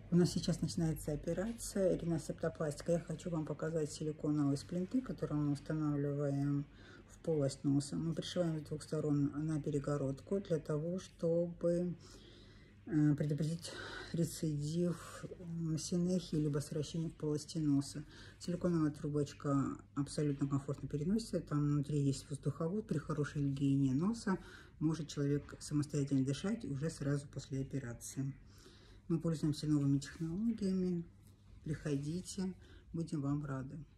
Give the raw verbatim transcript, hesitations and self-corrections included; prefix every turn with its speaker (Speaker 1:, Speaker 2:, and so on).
Speaker 1: У нас сейчас начинается операция риносептопластика. Я хочу вам показать силиконовые сплинты, которые мы устанавливаем в полость носа. Мы пришиваем с двух сторон на перегородку для того, чтобы предупредить рецидив синехии либо сращения в полости носа. Силиконовая трубочка абсолютно комфортно переносится. Там внутри есть воздуховод. При хорошей гигиене носа может человек самостоятельно дышать уже сразу после операции. Мы пользуемся новыми технологиями. Приходите, будем вам рады.